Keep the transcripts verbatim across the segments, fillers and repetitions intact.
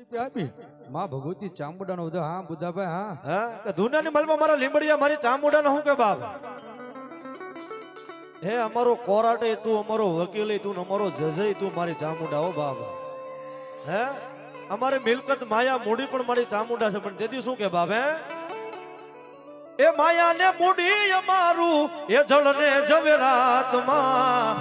આપી માં ભગવતી ચામુંડાનો ઉદા હા બુધાભાઈ હા હા કે ધુનાની મલમાં મારા લીંબડિયા મારી ચામુંડાનો હું કે બાપ હે અમારો કોરાટે તું અમારો વકીલ તું અમારો જજય તું મારી ચામુંડા હો બાપ હે અમારે મિલકત માયા મૂડી પણ મારી ચામુંડા છે પણ તેથી શું કે બાપ હે એ માયા ને મૂડી અમારું એ જળ ને જવેરાતમાં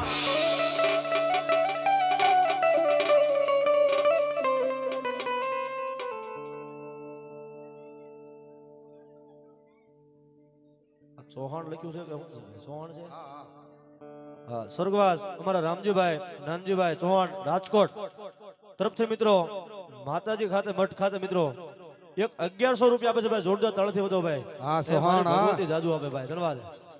ચૌહાણ લખ્યું છે કે ચૌહાણ છે હા સ્વર્ગવાસ અમારા રામજીભાઈ નાનજીભાઈ ચૌહાણ રાજકોટ તરફથી મિત્રો માતાજી ખાતે મઠ ખાતે મિત્રો એક અગિયારસો રૂપિયા આપે છે ભાઈ જોરદાર તળથી વધો ભાઈ હા ચૌહાણ ભગવતી જાજુ આપે ભાઈ ધન્યવાદ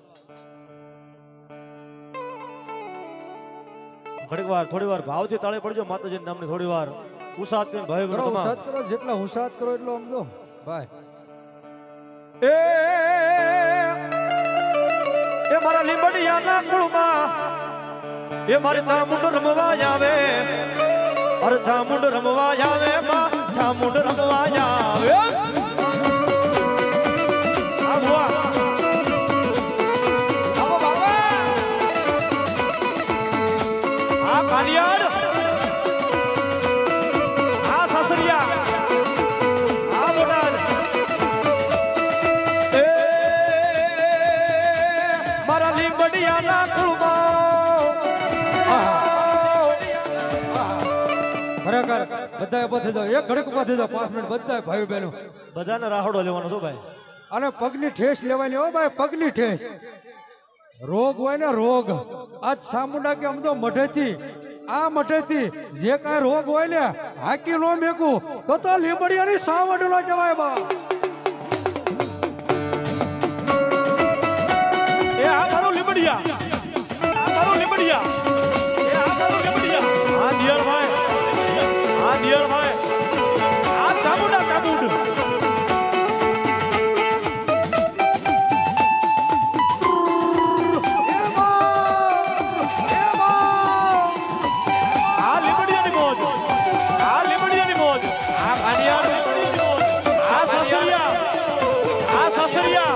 ઘડીક વાર થોડી વાર ભાવથી તાળે પડજો માતાજી નામની થોડી વાર ઉસાદ કરીને ભાઈ કરો હુસાદ કરો જેટલા હુસાદ કરો એટલો સમજો ભાઈ એ એ મારા લીંબડિયાના કુળમાં એ મારી ચામુંડ રમવા આવે અરે ચામુંડ રમવા આવે માં ચામુંડ રમવા આવે આ બુઆ આવો બાબા આ કાલિયાડ આ સાસરિયા આ બોટાદ એ મારા લીંબડિયાના કુળમાં ખરેખર બધાએ પથી દો એક ઘડીક પથી દો પાંચ મિનિટ બધાએ ભાઈ બહેનો બધાને રાહડો લેવાનો છો ભાઈ અને પગની ઠેસ લેવાની હો ભાઈ પગની ઠેસ રોગ હોય ને રોગ આજ સામુંડા કે અમદો મઢેથી આ મઢેથી જે કાંઈ રોગ હોય ને હાકી નો મેકું તો તો લીંબડિયાની સાવડલો જવાય બા એ આ મારું લીંબડિયા આ મારું લીંબડિયા એ આ મારું લીંબડિયા આ દિયર ભાઈ આ દિયર ભાઈ આ ચામુંડા ચામુંડ આ લીંબડિયાની મોજ આ લીંબડિયાની મોજ આ કાનિયા આ સાસરિયા આ સાસરિયા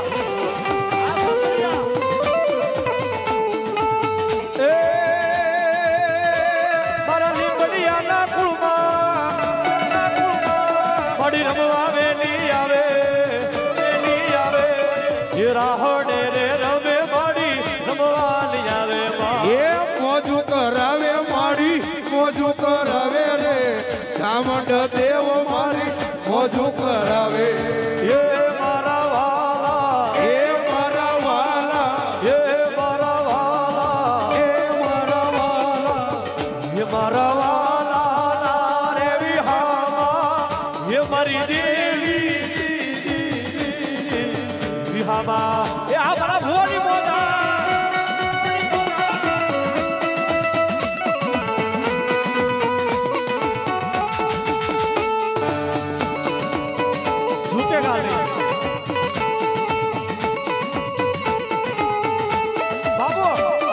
રાહોડે રે રમે માડી રમવાની આવે એ મોજું કરાવે મારી મોજું કરાવે રે સામંડ દેવ મારી મોજું કરાવે એ મારા વાલા એ મારા વાલા એ મારા વાલા એ મારા વાલા એ મારા વાલા રે વિહામા એ મારી દેવી વિહામા એ આ મારા ભુવાની મોજા झूठेगा नहीं बाबू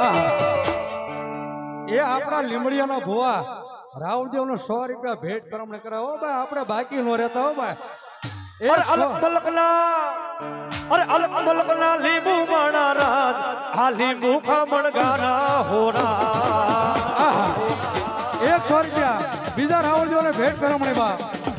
એ આપણા લીમડિયાના ભુવા રાવદેવ નો સો રૂપિયા ભેટ કરમને કરાવો ભાઈ આપણે બાકી નો રહેતા હો ભાઈ અરે અલક મલકના અરે અલક મલકના લીંબુ માણા રાત આ લીંબુ ખામણ ગાના હોરા આહા એક સો રૂપિયા બીજા રાવદેવ ને ભેટ કરમને બા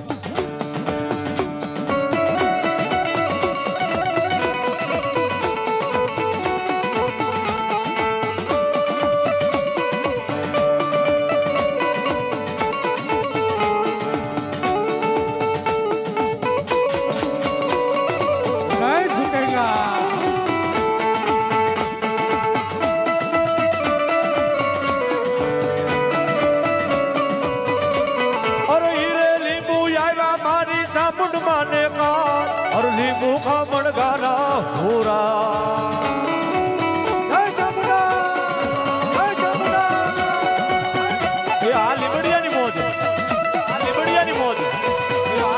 और लींबू खामण गाना होरा જય ચામુંડા જય ચામુંડા એ આ લીંબડિયાની મોજ આ લીંબડિયાની મોજ એ આ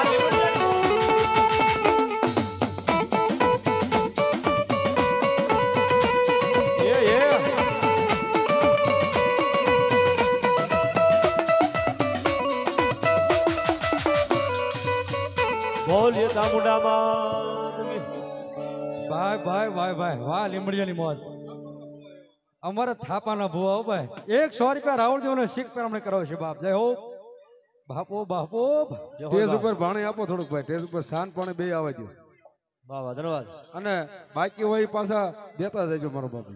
લીંબડિયાની એ એ બોલીએ ચામુંડામાં ભાઈ ભાઈ ભાઈ ભાઈ વાહ લીમડિયાની મોજ અમારા થાપાના ભુવા હો ભાઈ એક સો રૂપિયા રાવળ દેવને શીખ પર અમને કરો છે બાપ જય હો બાપો બાપો ટેજ ઉપર પાણી આપો થોડુંક ભાઈ ટેજ ઉપર શાન પાણી બે આવવા દો વાહ વાહ ધન્યવાદ અને બાકી હોય ઈ પાછા દેતા જજો મારો બાપુ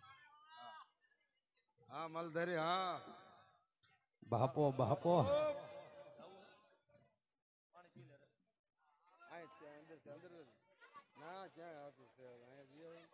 હા મલધારી હા બાપો બાપો ના ક્યાં આવતું છે અહીંયા જઈએ